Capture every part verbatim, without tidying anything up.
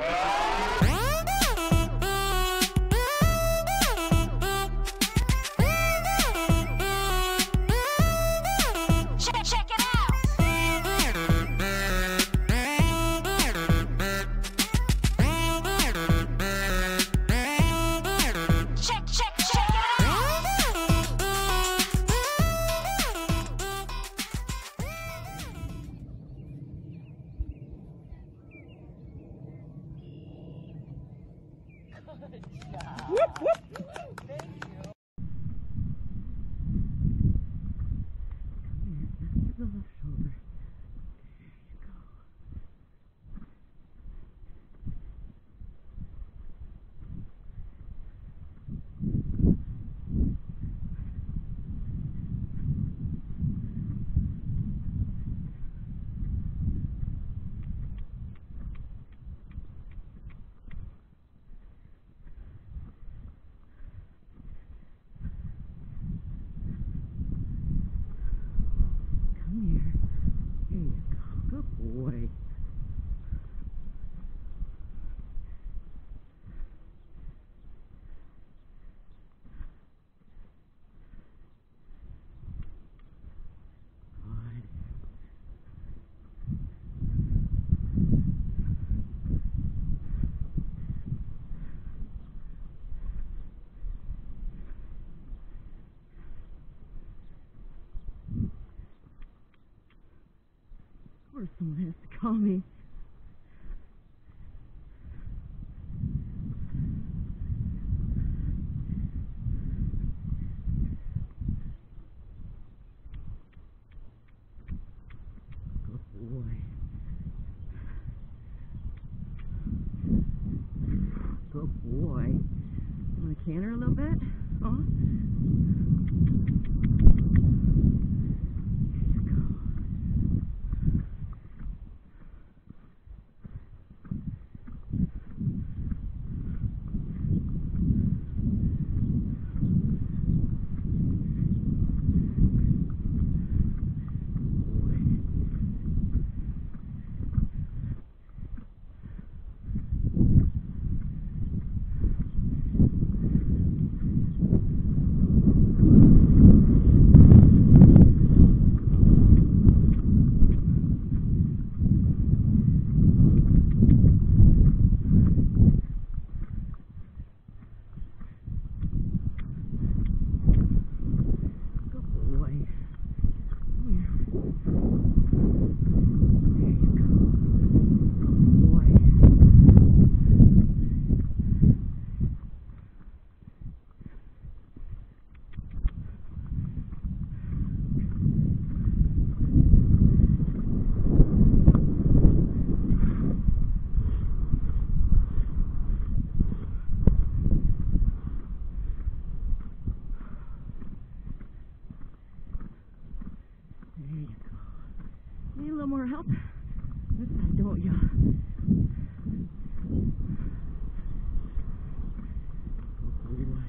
Whoop, whoop. Thank you. Come here, to the left shoulder. Boy. Of course someone has to call me. Good boy. Good boy. Want to canter a little bit? Huh? There you go. Need a little more help? This side, don't ya? Good boy.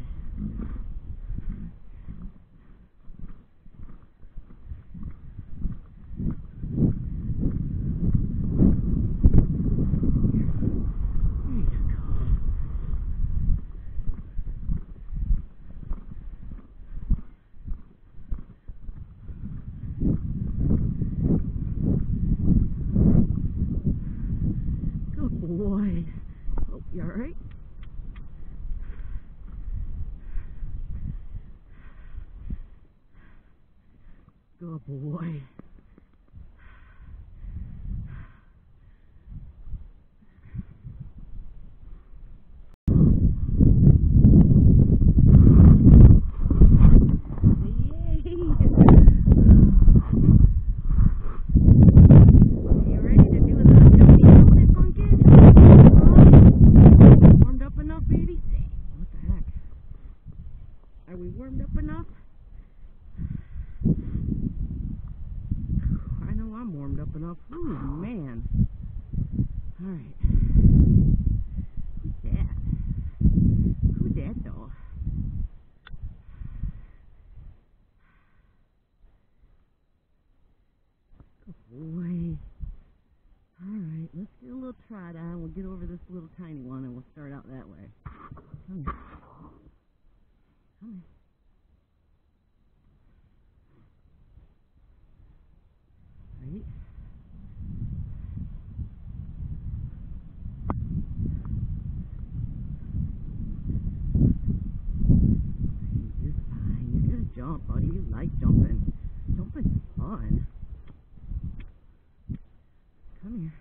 Boy, hope you're all right. Good boy. Are we warmed up enough? little tiny one, and we'll start out that way. Come here. Come here. Right? You're fine. You're gonna jump, buddy. You like jumping. Jumping's fun. Come here.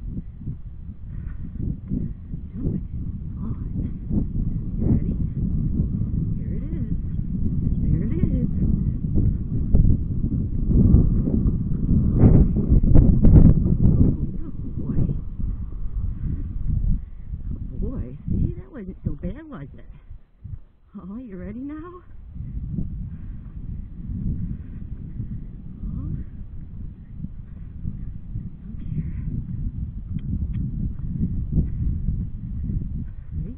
Jumping is fun. You ready? Here it is. There it is. Good boy. Good boy. See, that wasn't so bad, was it? Oh, you ready now? Oh. Come here. Right?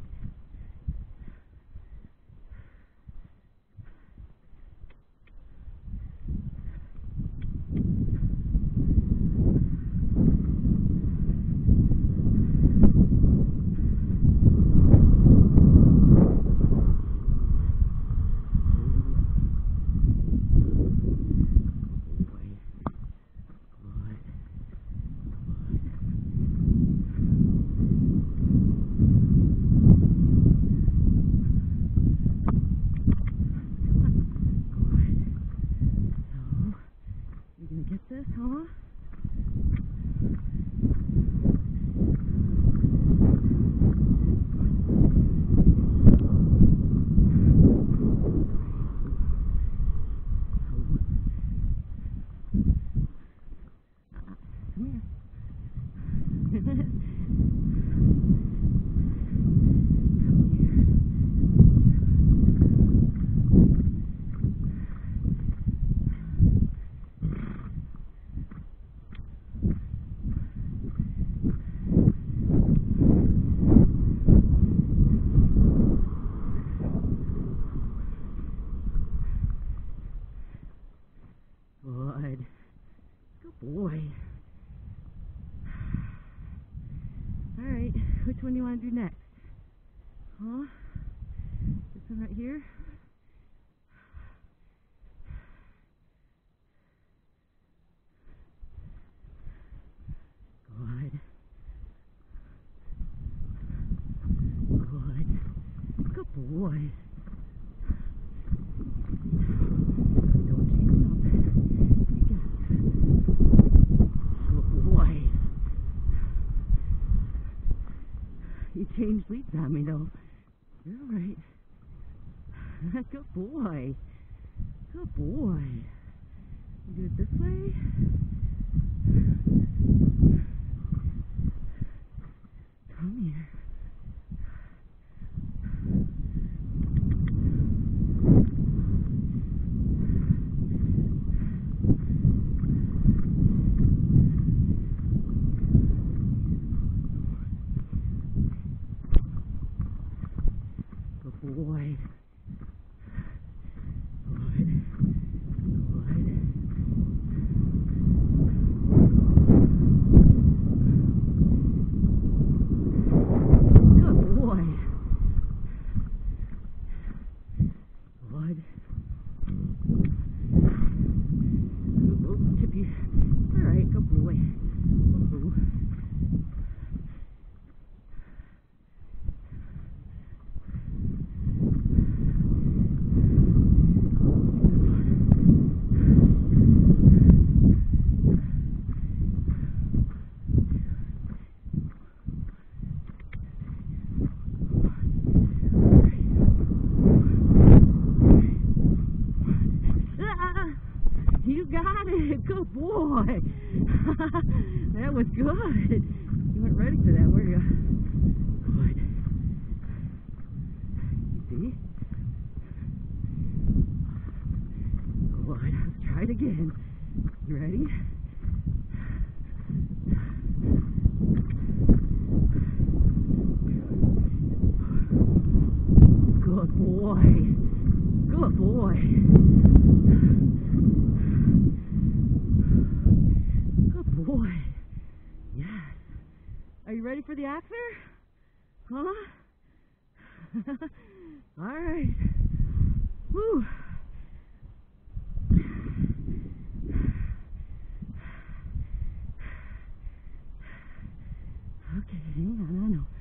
Get this, huh? Come here. Good. Good boy. Alright, which one do you want to do next? Huh? This one right here? Good. Good. Good boy. You changed leads on me, though. You're all right. Good boy. Good boy. You do it this way. Come here. Good boy. Good. Good. Good boy. Good. Oh, Tippy. All right, good boy. Ooh. You got it. Good boy. That was good. You weren't ready for that, were you? Good. See? Good. Let's try it again. You ready? Good boy. Good boy. Good boy. Yes. Are you ready for the Axer? Huh? All right. Whew. Okay, hang on, I know.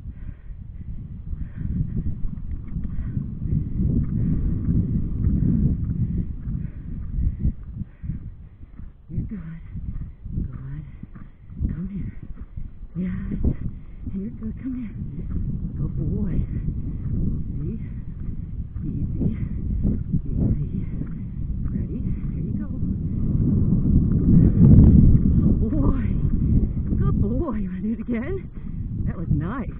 You're good. Good. Come here. Yeah, you're good. Come here. Good boy. Easy. Easy. Easy. Ready? Here you go. Good boy. Good boy. You want to do it again? That was nice.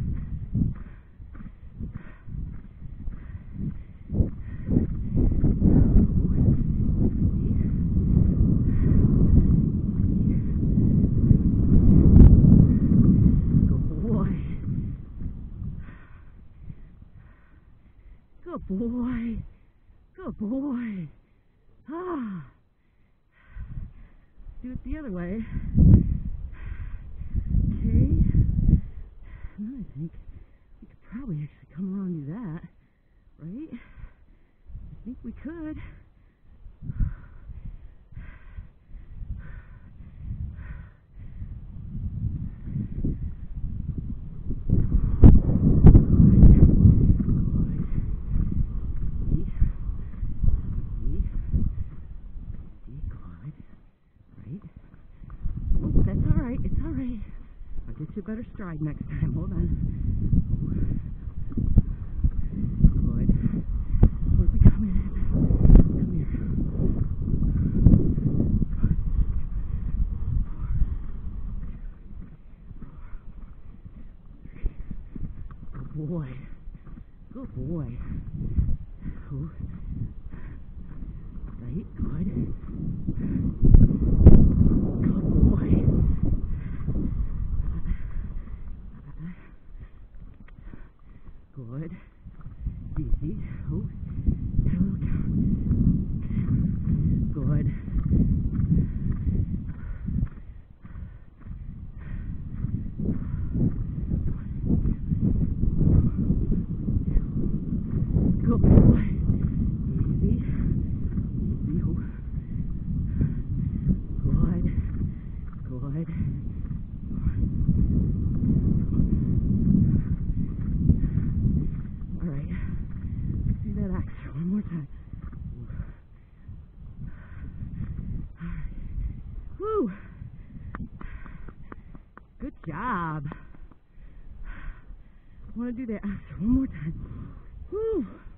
Good boy. Good boy. Ah. Do it the other way. Okay. Now I think we could probably actually come around and do that. Right? I think we could. It's all right. I'll get you a better stride next time. Hold on. Good. Where are we coming in? Come here. Good boy. Good boy. Ooh. Right. Good. Good boy. Good. Easy. Oh, little count. Good. Good boy. Easy. Easy. Oh. Good. Good. All right. Let's do that extra one more time. All right. Woo. Good job. I want to do that extra one more time. Woo.